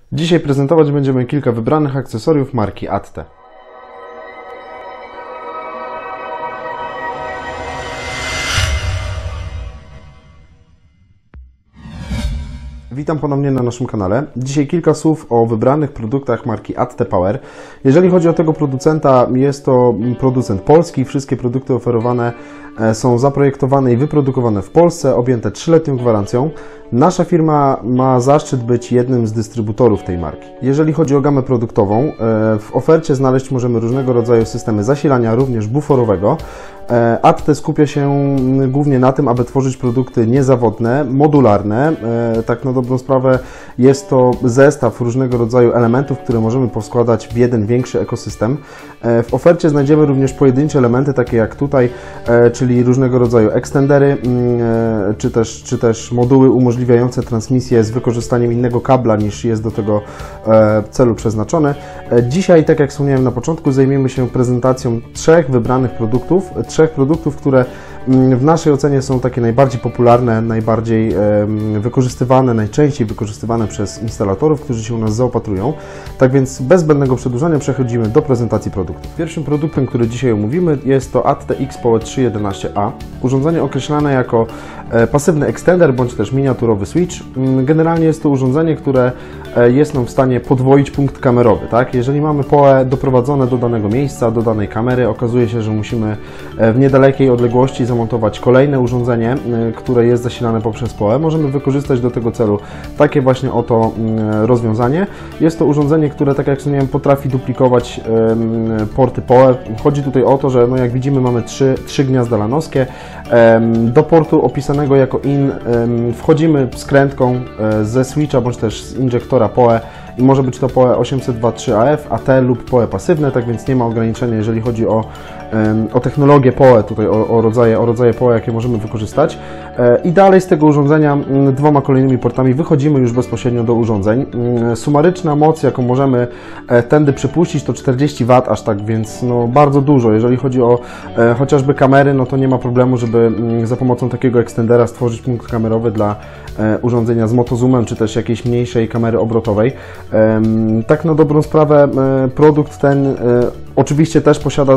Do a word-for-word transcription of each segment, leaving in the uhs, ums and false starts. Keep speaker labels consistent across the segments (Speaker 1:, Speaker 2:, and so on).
Speaker 1: Dzisiaj prezentować będziemy kilka wybranych akcesoriów marki ATTE. Witam ponownie na naszym kanale. Dzisiaj kilka słów o wybranych produktach marki ATTE Power. Jeżeli chodzi o tego producenta, jest to producent polski. Wszystkie produkty oferowane są zaprojektowane i wyprodukowane w Polsce, objęte trzyletnią gwarancją. Nasza firma ma zaszczyt być jednym z dystrybutorów tej marki. Jeżeli chodzi o gamę produktową, w ofercie znaleźć możemy różnego rodzaju systemy zasilania, również buforowego. ATTE skupia się głównie na tym, aby tworzyć produkty niezawodne, modularne. Tak na dobrą sprawę jest to zestaw różnego rodzaju elementów, które możemy poskładać w jeden większy ekosystem. W ofercie znajdziemy również pojedyncze elementy, takie jak tutaj, czyli różnego rodzaju ekstendery, czy też, czy też moduły umożliwiające transmisję z wykorzystaniem innego kabla niż jest do tego celu przeznaczony. Dzisiaj, tak jak wspomniałem na początku, zajmiemy się prezentacją trzech wybranych produktów, trzech produktów, które w naszej ocenie są takie najbardziej popularne, najbardziej wykorzystywane, najczęściej wykorzystywane przez instalatorów, którzy się u nas zaopatrują. Tak więc bez zbędnego przedłużania przechodzimy do prezentacji produktów. Pierwszym produktem, który dzisiaj omówimy, jest to ATTE X Power trzysta jedenaście A. Urządzenie określane jako pasywny ekstender bądź też miniaturowy switch. Generalnie jest to urządzenie, które jest nam w stanie podwoić punkt kamerowy. Tak? Jeżeli mamy P O E doprowadzone do danego miejsca, do danej kamery, okazuje się, że musimy w niedalekiej odległości zamontować kolejne urządzenie, które jest zasilane poprzez P O E. Możemy wykorzystać do tego celu takie właśnie oto rozwiązanie. Jest to urządzenie, które, tak jak wspomniałem, potrafi duplikować porty P O E. Chodzi tutaj o to, że no jak widzimy, mamy trzy, trzy gniazda lanowskie. Do portu opisanego jako in wchodzimy skrętką ze switcha bądź też z injektora P O E i może być to P O E osiemset dwa trzy A F, A T lub P O E pasywne, tak więc nie ma ograniczenia, jeżeli chodzi o, o technologię P O E, tutaj o, o, rodzaje, o rodzaje P O E, jakie możemy wykorzystać. I dalej z tego urządzenia dwoma kolejnymi portami wychodzimy już bezpośrednio do urządzeń. Sumaryczna moc, jaką możemy tędy przepuścić, to czterdzieści watów, aż tak więc no, bardzo dużo. Jeżeli chodzi o e, chociażby kamery, no to nie ma problemu, żeby za pomocą takiego ekstendera stworzyć punkt kamerowy dla e, urządzenia z motozoomem, czy też jakiejś mniejszej kamery obrotowej. E, tak na dobrą sprawę e, produkt ten e, oczywiście też posiada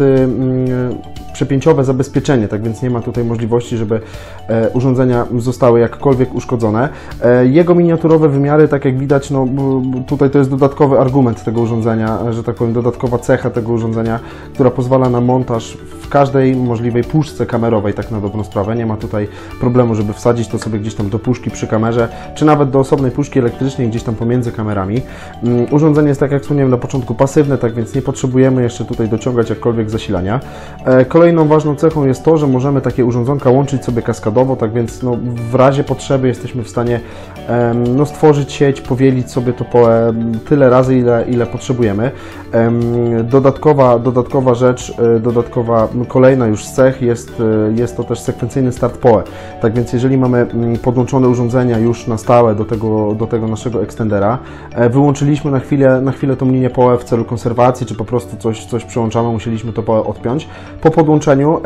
Speaker 1: antyprzepięciowe zabezpieczenie, tak więc nie ma tutaj możliwości, żeby e, urządzenia zostały jakkolwiek uszkodzone. E, jego miniaturowe wymiary, tak jak widać, no tutaj to jest dodatkowy argument tego urządzenia, że tak powiem, dodatkowa cecha tego urządzenia, która pozwala na montaż w każdej możliwej puszce kamerowej, tak na dobrą sprawę. Nie ma tutaj problemu, żeby wsadzić to sobie gdzieś tam do puszki przy kamerze, czy nawet do osobnej puszki elektrycznej gdzieś tam pomiędzy kamerami. Um, urządzenie jest, tak jak wspomniałem na początku, pasywne, tak więc nie potrzebujemy jeszcze tutaj dociągać jakkolwiek zasilania. E, kolejną ważną cechą jest to, że możemy takie urządzonka łączyć sobie kaskadowo, tak więc no, w razie potrzeby jesteśmy w stanie e, no, stworzyć sieć, powielić sobie to P O E tyle razy, ile, ile potrzebujemy. E, dodatkowa, dodatkowa rzecz, e, dodatkowa kolejna już z cech jest, jest to też sekwencyjny start P O E. Tak więc jeżeli mamy podłączone urządzenia już na stałe do tego, do tego naszego ekstendera, wyłączyliśmy na chwilę, na chwilę tą linię P O E w celu konserwacji, czy po prostu coś, coś przyłączamy, musieliśmy to P O E odpiąć. Po podłączeniu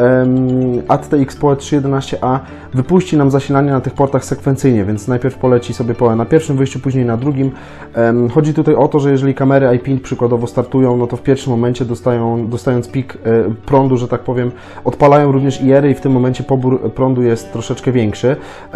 Speaker 1: ATTE X Power trzysta jedenaście A wypuści nam zasilanie na tych portach sekwencyjnie, więc najpierw poleci sobie P O E na pierwszym wyjściu, później na drugim. Chodzi tutaj o to, że jeżeli kamery I P przykładowo startują, no to w pierwszym momencie dostają, dostając pik prądu, że tak powiem, odpalają również I R y i w tym momencie pobór prądu jest troszeczkę większy.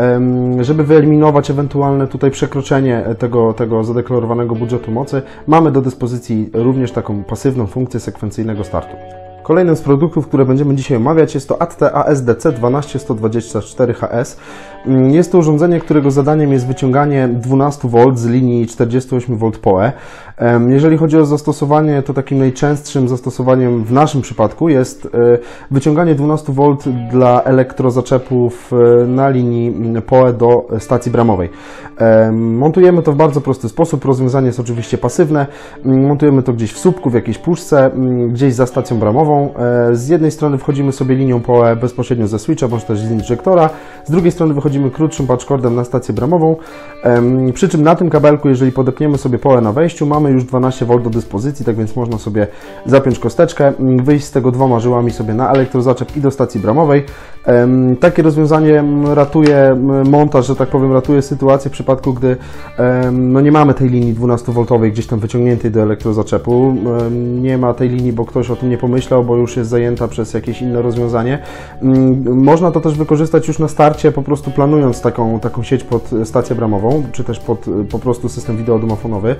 Speaker 1: Żeby wyeliminować ewentualne tutaj przekroczenie tego, tego zadeklarowanego budżetu mocy, mamy do dyspozycji również taką pasywną funkcję sekwencyjnego startu. Kolejnym z produktów, które będziemy dzisiaj omawiać, jest to ATTE A S D C dwanaście sto dwadzieścia cztery H S. Jest to urządzenie, którego zadaniem jest wyciąganie dwunastu wolt z linii czterdzieści osiem wolt P O E. Jeżeli chodzi o zastosowanie, to takim najczęstszym zastosowaniem w naszym przypadku jest wyciąganie dwunastu wolt dla elektrozaczepów na linii P O E do stacji bramowej. Montujemy to w bardzo prosty sposób. Rozwiązanie jest oczywiście pasywne. Montujemy to gdzieś w słupku, w jakiejś puszce, gdzieś za stacją bramową. Z jednej strony wchodzimy sobie linią P O E bezpośrednio ze switcha, bądź też z injektora. Z drugiej strony wychodzimy krótszym patchcordem na stację bramową. Przy czym na tym kabelku, jeżeli podepniemy sobie P O E na wejściu, mamy mamy już dwanaście wolt do dyspozycji, tak więc można sobie zapiąć kosteczkę, wyjść z tego dwoma żyłami sobie na elektrozaczep i do stacji bramowej. Takie rozwiązanie ratuje montaż, że tak powiem, ratuje sytuację w przypadku, gdy no nie mamy tej linii dwunastowoltowej gdzieś tam wyciągniętej do elektrozaczepu. Nie ma tej linii, bo ktoś o tym nie pomyślał, bo już jest zajęta przez jakieś inne rozwiązanie. Można to też wykorzystać już na starcie, po prostu planując taką, taką sieć pod stację bramową, czy też pod po prostu system wideodomofonowy.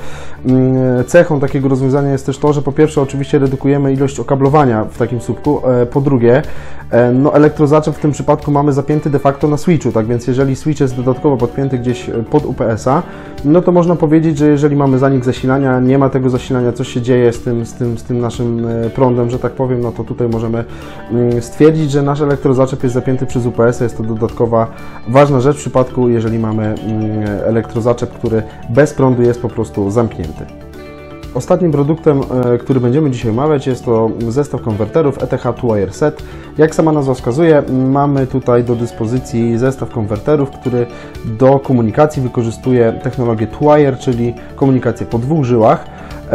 Speaker 1: Cechą takiego rozwiązania jest też to, że po pierwsze oczywiście redukujemy ilość okablowania w takim słupku, po drugie no elektrozaczep w tym przypadku mamy zapięty de facto na switchu, tak więc jeżeli switch jest dodatkowo podpięty gdzieś pod U P S a, no to można powiedzieć, że jeżeli mamy zanik zasilania, nie ma tego zasilania, coś się dzieje z tym, z tym, z tym naszym prądem, że tak powiem, no to tutaj możemy stwierdzić, że nasz elektrozaczep jest zapięty przez U P S a. Jest to dodatkowa ważna rzecz w przypadku, jeżeli mamy elektrozaczep, który bez prądu jest po prostu zamknięty. Ostatnim produktem, który będziemy dzisiaj omawiać, jest to zestaw konwerterów E T H Two Wire Set. Jak sama nazwa wskazuje, mamy tutaj do dyspozycji zestaw konwerterów, który do komunikacji wykorzystuje technologię Two Wire, czyli komunikację po dwóch żyłach.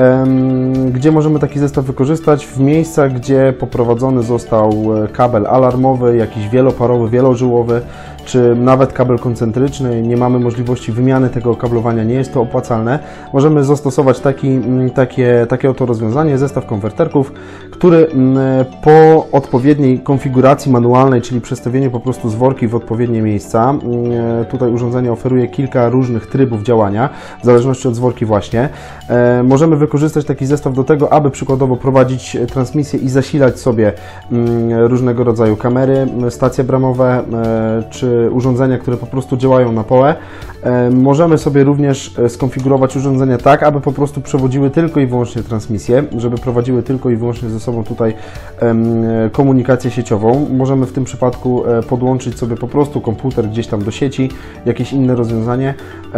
Speaker 1: Gdzie możemy taki zestaw wykorzystać? W miejscach, gdzie poprowadzony został kabel alarmowy, jakiś wieloparowy, wielożyłowy, czy nawet kabel koncentryczny, nie mamy możliwości wymiany tego okablowania, nie jest to opłacalne. Możemy zastosować taki, takie, takie oto rozwiązanie, zestaw konwerterków, który po odpowiedniej konfiguracji manualnej, czyli przestawieniu po prostu zworki w odpowiednie miejsca, tutaj urządzenie oferuje kilka różnych trybów działania, w zależności od zworki właśnie, możemy wykorzystać taki zestaw do tego, aby przykładowo prowadzić transmisję i zasilać sobie różnego rodzaju kamery, stacje bramowe, czy urządzenia, które po prostu działają na połę. Możemy sobie również skonfigurować urządzenia tak, aby po prostu przewodziły tylko i wyłącznie transmisję, żeby prowadziły tylko i wyłącznie ze sobą tutaj komunikację sieciową. Możemy w tym przypadku podłączyć sobie po prostu komputer gdzieś tam do sieci, jakieś inne rozwiązanie.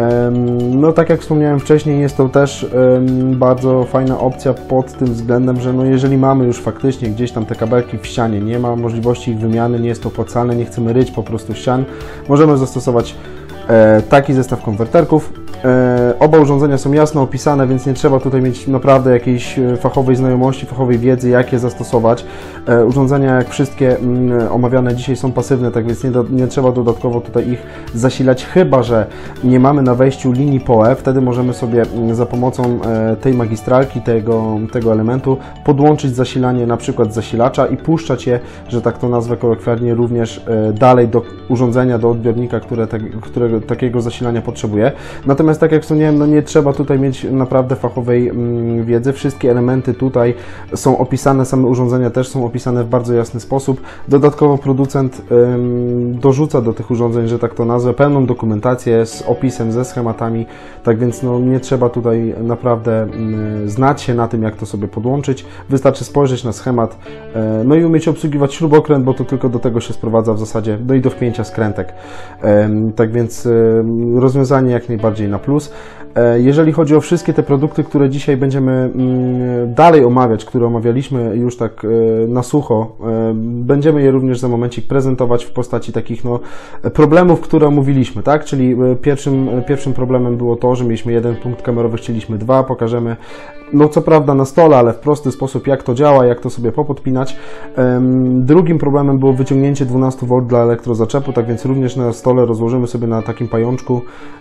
Speaker 1: No tak jak wspomniałem wcześniej, jest to też bardzo fajna opcja pod tym względem, że no jeżeli mamy już faktycznie gdzieś tam te kabelki w ścianie, nie ma możliwości ich wymiany, nie jest to opłacalne, nie chcemy ryć po prostu ścian, możemy zastosować taki zestaw konwerterków. Oba urządzenia są jasno opisane, więc nie trzeba tutaj mieć naprawdę jakiejś fachowej znajomości, fachowej wiedzy, jak je zastosować. Urządzenia, jak wszystkie omawiane dzisiaj, są pasywne, tak więc nie, do, nie trzeba dodatkowo tutaj ich zasilać, chyba że nie mamy na wejściu linii P O E. Wtedy możemy sobie za pomocą tej magistralki, tego, tego elementu podłączyć zasilanie na przykład zasilacza i puszczać je, że tak to nazwę kolokwialnie, również dalej do urządzenia, do odbiornika, które, te, które takiego zasilania potrzebuje. Natomiast tak jak wspomniałem, no nie trzeba tutaj mieć naprawdę fachowej mm, wiedzy. Wszystkie elementy tutaj są opisane, same urządzenia też są opisane w bardzo jasny sposób. Dodatkowo producent ym, dorzuca do tych urządzeń, że tak to nazwę, pełną dokumentację z opisem, ze schematami. Tak więc no, nie trzeba tutaj naprawdę y, znać się na tym, jak to sobie podłączyć. Wystarczy spojrzeć na schemat, y, no i umieć obsługiwać śrubokręt, bo to tylko do tego się sprowadza w zasadzie, no i do wpięcia skrętek. Y, tak więc y, rozwiązanie jak najbardziej na plus. Jeżeli chodzi o wszystkie te produkty, które dzisiaj będziemy dalej omawiać, które omawialiśmy już tak na sucho, będziemy je również za momencik prezentować w postaci takich no, problemów, które omówiliśmy, tak? Czyli pierwszym, pierwszym problemem było to, że mieliśmy jeden punkt kamerowy, chcieliśmy dwa, pokażemy, no co prawda na stole, ale w prosty sposób, jak to działa, jak to sobie popodpinać. Drugim problemem było wyciągnięcie dwunastu wolt dla elektrozaczepu, tak więc również na stole rozłożymy sobie na takim pajączku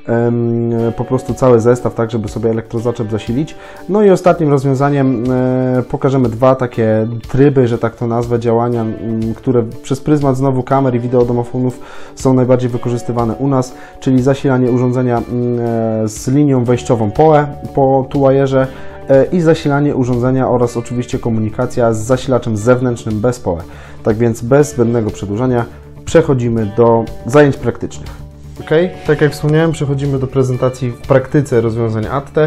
Speaker 1: po prostu cały zestaw, tak żeby sobie elektrozaczep zasilić. No i ostatnim rozwiązaniem pokażemy dwa takie tryby, że tak to nazwę, działania, które przez pryzmat znowu kamer i wideodomofonów są najbardziej wykorzystywane u nas, czyli zasilanie urządzenia z linią wejściową P O E po two-wire'ze i zasilanie urządzenia oraz oczywiście komunikacja z zasilaczem zewnętrznym bez P O E. Tak więc bez zbędnego przedłużania przechodzimy do zajęć praktycznych. Ok, tak jak wspomniałem, przechodzimy do prezentacji w praktyce rozwiązań A T T.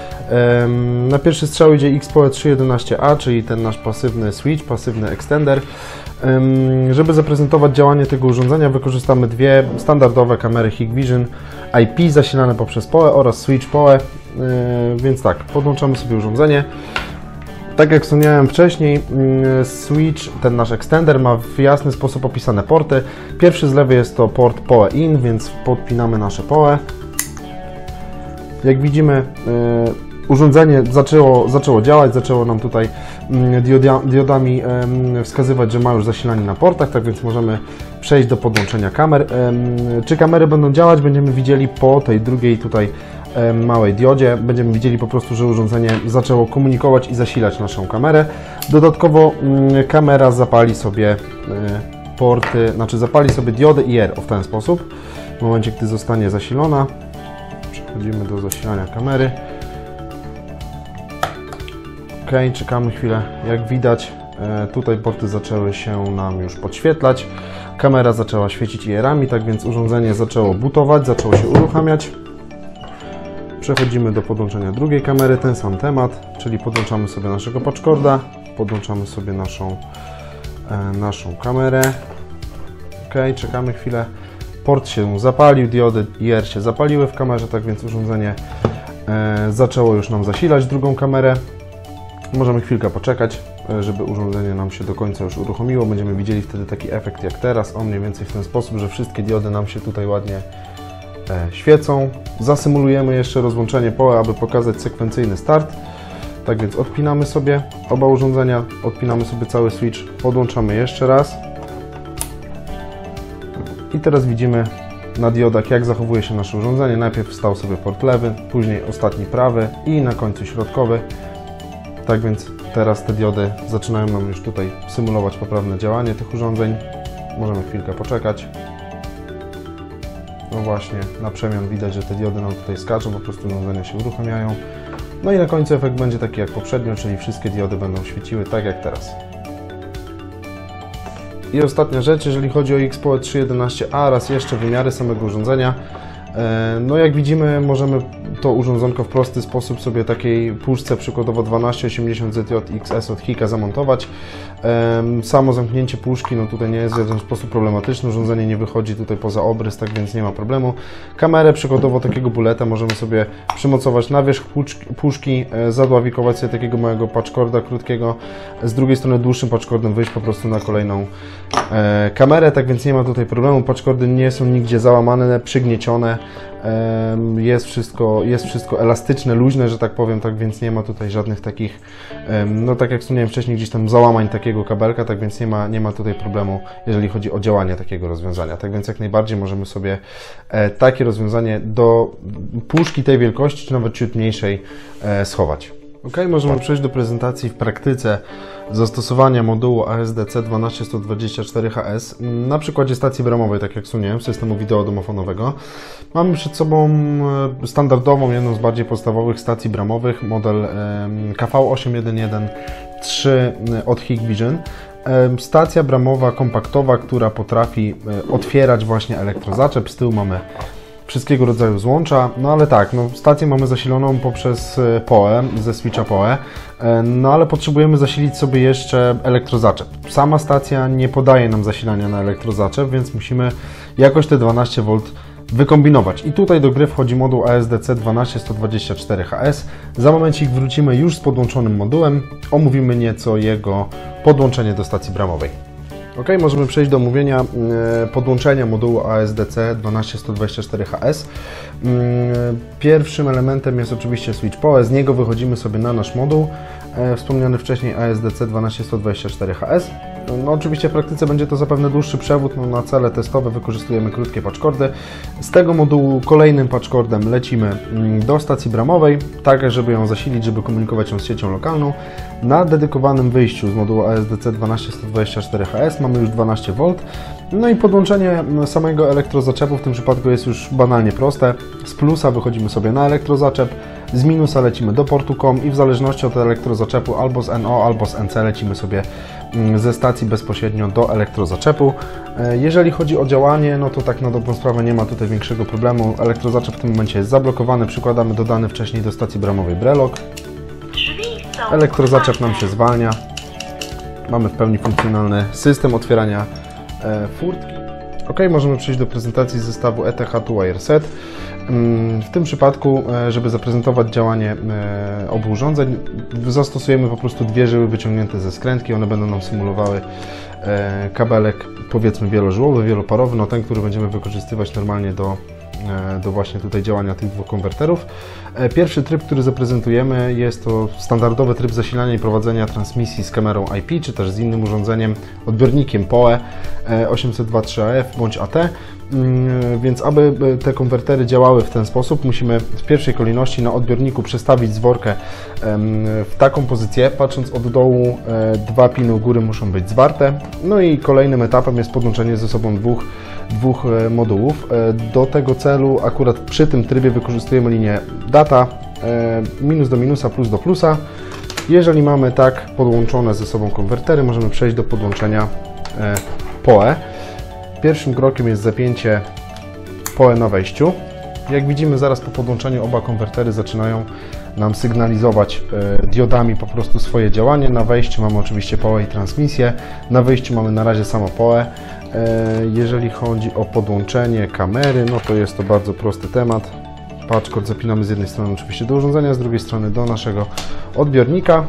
Speaker 1: Na pierwszy strzał idzie X P O E trzy jedenaście A, czyli ten nasz pasywny switch, pasywny extender. Żeby zaprezentować działanie tego urządzenia, wykorzystamy dwie standardowe kamery Hikvision I P zasilane poprzez P O E oraz switch P O E. Więc tak, podłączamy sobie urządzenie. Tak jak wspomniałem wcześniej, switch, ten nasz extender, ma w jasny sposób opisane porty. Pierwszy z lewej jest to port P O E in, więc podpinamy nasze P O E. Jak widzimy, urządzenie zaczęło, zaczęło działać, zaczęło nam tutaj diodia, diodami wskazywać, że ma już zasilanie na portach, tak więc możemy przejść do podłączenia kamer. Czy kamery będą działać, będziemy widzieli po tej drugiej tutaj małej diodzie. Będziemy widzieli po prostu, że urządzenie zaczęło komunikować i zasilać naszą kamerę. Dodatkowo kamera zapali sobie porty, znaczy zapali sobie diodę I R w ten sposób. W momencie, gdy zostanie zasilona, przechodzimy do zasilania kamery. Ok, czekamy chwilę. Jak widać, tutaj porty zaczęły się nam już podświetlać. Kamera zaczęła świecić I R-ami, tak więc urządzenie zaczęło bootować, zaczęło się uruchamiać. Przechodzimy do podłączenia drugiej kamery, ten sam temat, czyli podłączamy sobie naszego patchcorda, podłączamy sobie naszą, e, naszą kamerę. Ok, czekamy chwilę. Port się zapalił, diody I R się zapaliły w kamerze, tak więc urządzenie e, zaczęło już nam zasilać drugą kamerę. Możemy chwilkę poczekać, żeby urządzenie nam się do końca już uruchomiło. Będziemy widzieli wtedy taki efekt jak teraz, on mniej więcej w ten sposób, że wszystkie diody nam się tutaj ładnie e, świecą. Zasymulujemy jeszcze rozłączenie P O E, aby pokazać sekwencyjny start. Tak więc odpinamy sobie oba urządzenia, odpinamy sobie cały switch, podłączamy jeszcze raz. I teraz widzimy na diodach, jak zachowuje się nasze urządzenie. Najpierw wstał sobie port lewy, później ostatni prawy i na końcu środkowy. Tak więc teraz te diody zaczynają nam już tutaj symulować poprawne działanie tych urządzeń. Możemy chwilkę poczekać. No właśnie, na przemian widać, że te diody nam tutaj skaczą, po prostu urządzenia się uruchamiają. No i na końcu efekt będzie taki jak poprzednio, czyli wszystkie diody będą świeciły tak jak teraz. I ostatnia rzecz, jeżeli chodzi o X P O E trzy jedenaście A, raz jeszcze wymiary samego urządzenia. No jak widzimy, możemy to urządzonko w prosty sposób sobie takiej puszce przykładowo dwanaście osiemdziesiąt Z J X S od Hika zamontować. Samo zamknięcie puszki no tutaj nie jest w żaden sposób problematyczne, urządzenie nie wychodzi tutaj poza obrys, tak więc nie ma problemu. Kamerę przykładowo takiego buleta możemy sobie przymocować na wierzch puszki, zadławikować sobie takiego małego patchcorda krótkiego, z drugiej strony dłuższym patchcordem wyjść po prostu na kolejną kamerę, tak więc nie ma tutaj problemu. Patchcordy nie są nigdzie załamane, przygniecione. Jest wszystko, jest wszystko elastyczne, luźne, że tak powiem, tak więc nie ma tutaj żadnych takich, no tak jak wspomniałem wcześniej, gdzieś tam załamań takiego kabelka, tak więc nie ma, nie ma tutaj problemu, jeżeli chodzi o działanie takiego rozwiązania. Tak więc jak najbardziej możemy sobie takie rozwiązanie do puszki tej wielkości, czy nawet ciut mniejszej schować. Ok, możemy przejść do prezentacji w praktyce zastosowania modułu A S D C dwanaście sto dwadzieścia cztery H S na przykładzie stacji bramowej, tak jak wspomniałem, systemu wideodomofonowego. Mamy przed sobą standardową, jedną z bardziej podstawowych stacji bramowych, model K V osiem jeden jeden trzy od Hikvision. Stacja bramowa kompaktowa, która potrafi otwierać właśnie elektrozaczep. Z tyłu mamy wszystkiego rodzaju złącza, no ale tak, no stację mamy zasiloną poprzez P O E, ze switcha P O E, no ale potrzebujemy zasilić sobie jeszcze elektrozaczep. Sama stacja nie podaje nam zasilania na elektrozaczep, więc musimy jakoś te dwanaście wolt wykombinować. I tutaj do gry wchodzi moduł A S D C dwanaście sto dwadzieścia cztery H S. Za momencik wrócimy już z podłączonym modułem, omówimy nieco jego podłączenie do stacji bramowej. Ok, możemy przejść do omówienia podłączenia modułu A S D C dwanaście sto dwadzieścia cztery H S. Pierwszym elementem jest oczywiście switch P O E, z niego wychodzimy sobie na nasz moduł, wspomniany wcześniej A S D C dwanaście sto dwadzieścia cztery H S. No oczywiście w praktyce będzie to zapewne dłuższy przewód, no na cele testowe wykorzystujemy krótkie patchcordy. Z tego modułu kolejnym patchcordem lecimy do stacji bramowej, tak żeby ją zasilić, żeby komunikować się z siecią lokalną. Na dedykowanym wyjściu z modułu A S D C dwanaście sto dwadzieścia cztery H S mamy już dwanaście wolt. No i podłączenie samego elektrozaczepu w tym przypadku jest już banalnie proste. Z plusa wychodzimy sobie na elektrozaczep, z minusa lecimy do portu com i w zależności od elektrozaczepu albo z N O, albo z N C lecimy sobie ze stacji bezpośrednio do elektrozaczepu. Jeżeli chodzi o działanie, no to tak na dobrą sprawę nie ma tutaj większego problemu. Elektrozaczep w tym momencie jest zablokowany, przykładamy dodany wcześniej do stacji bramowej brelok. Elektrozaczep nam się zwalnia. Mamy w pełni funkcjonalny system otwierania e, furtki. Ok, możemy przejść do prezentacji zestawu E T H two Wire Set. W tym przypadku, żeby zaprezentować działanie obu urządzeń, zastosujemy po prostu dwie żyły wyciągnięte ze skrętki. One będą nam symulowały kabelek, powiedzmy wielożyłowy, wieloparowy, no ten, który będziemy wykorzystywać normalnie do do właśnie tutaj działania tych dwóch konwerterów. Pierwszy tryb, który zaprezentujemy, jest to standardowy tryb zasilania i prowadzenia transmisji z kamerą I P, czy też z innym urządzeniem, odbiornikiem P O E osiemset dwadzieścia trzy A F bądź A T. Więc aby te konwertery działały w ten sposób, musimy w pierwszej kolejności na odbiorniku przestawić zworkę w taką pozycję, patrząc od dołu, dwa piny u góry muszą być zwarte. No i kolejnym etapem jest podłączenie ze sobą dwóch, dwóch modułów. Do tego celu akurat przy tym trybie wykorzystujemy linię data, minus do minusa, plus do plusa. Jeżeli mamy tak podłączone ze sobą konwertery, możemy przejść do podłączenia P O E. Pierwszym krokiem jest zapięcie P O E na wejściu. Jak widzimy, zaraz po podłączeniu oba konwertery zaczynają nam sygnalizować diodami po prostu swoje działanie. Na wejściu mamy oczywiście P O E i transmisję. Na wyjściu mamy na razie samo P O E. Jeżeli chodzi o podłączenie kamery, no to jest to bardzo prosty temat. Patch cord zapinamy z jednej strony oczywiście do urządzenia, z drugiej strony do naszego odbiornika.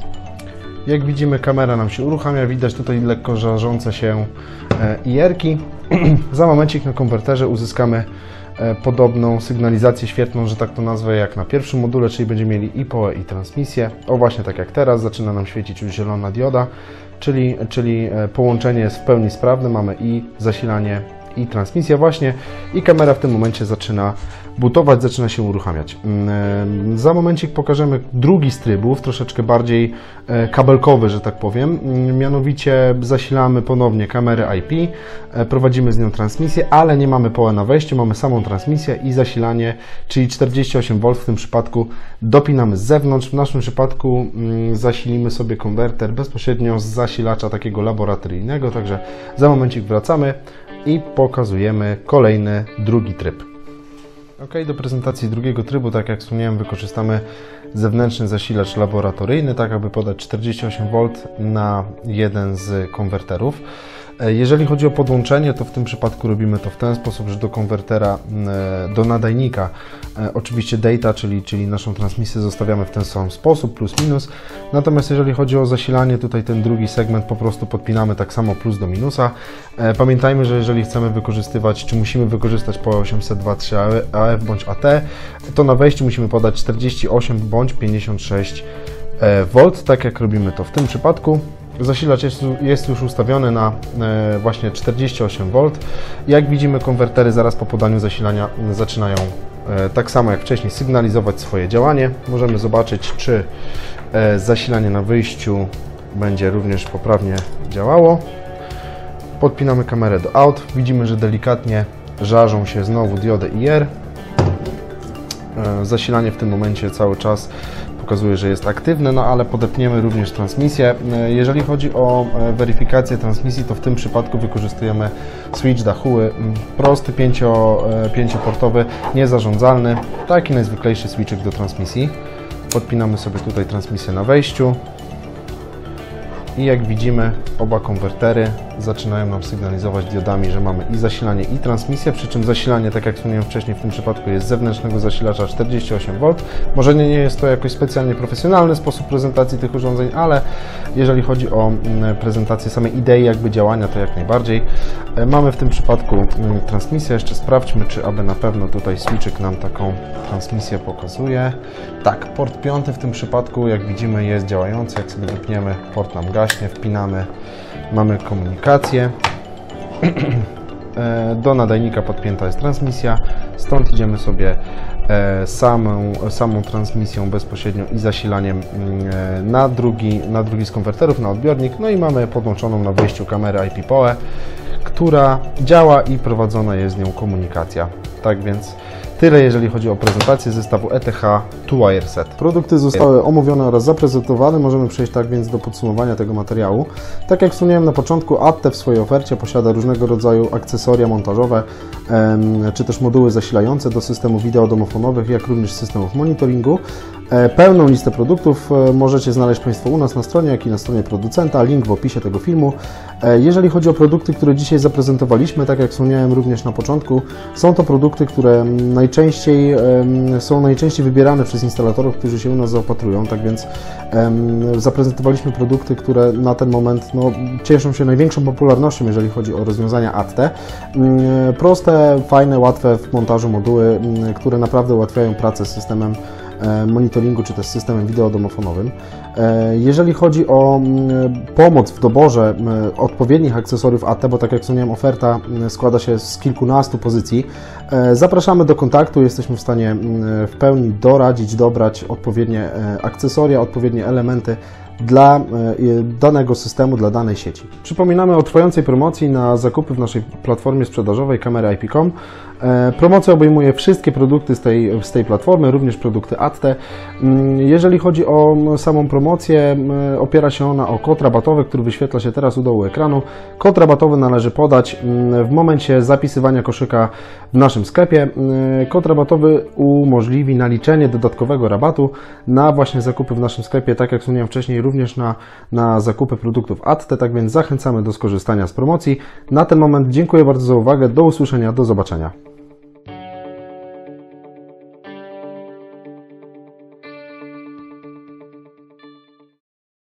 Speaker 1: Jak widzimy, kamera nam się uruchamia, widać tutaj lekko żarzące się I R-ki. Za momencik na konwerterze uzyskamy podobną sygnalizację świetlną, że tak to nazwę, jak na pierwszym module, czyli będziemy mieli i P O E i transmisję. O, właśnie tak jak teraz, zaczyna nam świecić już zielona dioda, czyli, czyli połączenie jest w pełni sprawne, mamy i zasilanie, i transmisja właśnie, i kamera w tym momencie zaczyna bootować, zaczyna się uruchamiać. Za momencik pokażemy drugi z trybów, troszeczkę bardziej kabelkowy, że tak powiem. Mianowicie zasilamy ponownie kamerę I P, prowadzimy z nią transmisję, ale nie mamy P O E na wejściu, mamy samą transmisję i zasilanie, czyli czterdzieści osiem wolt w tym przypadku dopinamy z zewnątrz. W naszym przypadku zasilimy sobie konwerter bezpośrednio z zasilacza takiego laboratoryjnego, także za momencik wracamy i pokazujemy kolejny, drugi tryb. Ok, do prezentacji drugiego trybu, tak jak wspomniałem, wykorzystamy zewnętrzny zasilacz laboratoryjny, tak aby podać czterdzieści osiem wolt na jeden z konwerterów. Jeżeli chodzi o podłączenie, to w tym przypadku robimy to w ten sposób, że do konwertera, do nadajnika oczywiście data, czyli, czyli naszą transmisję zostawiamy w ten sam sposób, plus minus. Natomiast jeżeli chodzi o zasilanie, tutaj ten drugi segment po prostu podpinamy tak samo plus do minusa. Pamiętajmy, że jeżeli chcemy wykorzystywać, czy musimy wykorzystać P O E osiemset dwadzieścia trzy A F bądź A T, to na wejściu musimy podać czterdzieści osiem bądź pięćdziesiąt sześć wolt, tak jak robimy to w tym przypadku. Zasilacz jest, jest już ustawiony na e, właśnie czterdzieści osiem wolt. Jak widzimy, konwertery zaraz po podaniu zasilania zaczynają e, tak samo jak wcześniej sygnalizować swoje działanie. Możemy zobaczyć, czy e, zasilanie na wyjściu będzie również poprawnie działało. Podpinamy kamerę do out. Widzimy, że delikatnie żarzą się znowu diody I R. E, zasilanie w tym momencie cały czas pokazuje, że jest aktywne, no ale podepniemy również transmisję. Jeżeli chodzi o weryfikację transmisji, to w tym przypadku wykorzystujemy switch Dahuły, prosty, pięcio, pięcioportowy, niezarządzalny, taki najzwyklejszy switchek do transmisji. Podpinamy sobie tutaj transmisję na wejściu i jak widzimy, oba konwertery zaczynają nam sygnalizować diodami, że mamy i zasilanie, i transmisję, przy czym zasilanie, tak jak wspomniałem wcześniej, w tym przypadku jest z zewnętrznego zasilacza czterdzieści osiem wolt. Może nie, nie jest to jakoś specjalnie profesjonalny sposób prezentacji tych urządzeń, ale jeżeli chodzi o prezentację samej idei jakby działania, to jak najbardziej. Mamy w tym przypadku transmisję. Jeszcze sprawdźmy, czy aby na pewno tutaj switchek nam taką transmisję pokazuje. Tak, port piąty w tym przypadku, jak widzimy, jest działający. Jak sobie wypniemy, port nam gaśnie, wpinamy, mamy komunikację. Do nadajnika podpięta jest transmisja, stąd idziemy sobie samą, samą transmisją bezpośrednio i zasilaniem na drugi, na drugi z konwerterów, na odbiornik. No i mamy podłączoną na wyjściu kamerę I P P O E, która działa i prowadzona jest z nią komunikacja. Tak więc tyle, jeżeli chodzi o prezentację zestawu E T H Two Wire Set. Produkty zostały omówione oraz zaprezentowane. Możemy przejść tak więc do podsumowania tego materiału. Tak jak wspomniałem na początku, A T T w swojej ofercie posiada różnego rodzaju akcesoria montażowe, czy też moduły zasilające do systemów wideo domofonowych, jak również systemów monitoringu. Pełną listę produktów możecie znaleźć Państwo u nas na stronie, jak i na stronie producenta, link w opisie tego filmu. Jeżeli chodzi o produkty, które dzisiaj zaprezentowaliśmy, tak jak wspomniałem również na początku, są to produkty, które najczęściej są najczęściej wybierane przez instalatorów, którzy się u nas zaopatrują, tak więc zaprezentowaliśmy produkty, które na ten moment no, cieszą się największą popularnością, jeżeli chodzi o rozwiązania A T T. Proste, fajne, łatwe w montażu moduły, które naprawdę ułatwiają pracę z systemem monitoringu czy też systemem wideodomofonowym. Jeżeli chodzi o pomoc w doborze odpowiednich akcesoriów A T, bo tak jak wspomniałem, oferta składa się z kilkunastu pozycji, zapraszamy do kontaktu, jesteśmy w stanie w pełni doradzić, dobrać odpowiednie akcesoria, odpowiednie elementy dla danego systemu, dla danej sieci. Przypominamy o trwającej promocji na zakupy w naszej platformie sprzedażowej kamery I P kropka com. Promocja obejmuje wszystkie produkty z tej, z tej platformy, również produkty A T T. Jeżeli chodzi o samą promocję, opiera się ona o kod rabatowy, który wyświetla się teraz u dołu ekranu. Kod rabatowy należy podać w momencie zapisywania koszyka w naszym sklepie. Kod rabatowy umożliwi naliczenie dodatkowego rabatu na właśnie zakupy w naszym sklepie, tak jak wspomniałem wcześniej, również na, na zakupy produktów A T T, tak więc zachęcamy do skorzystania z promocji. Na ten moment dziękuję bardzo za uwagę, do usłyszenia, do zobaczenia.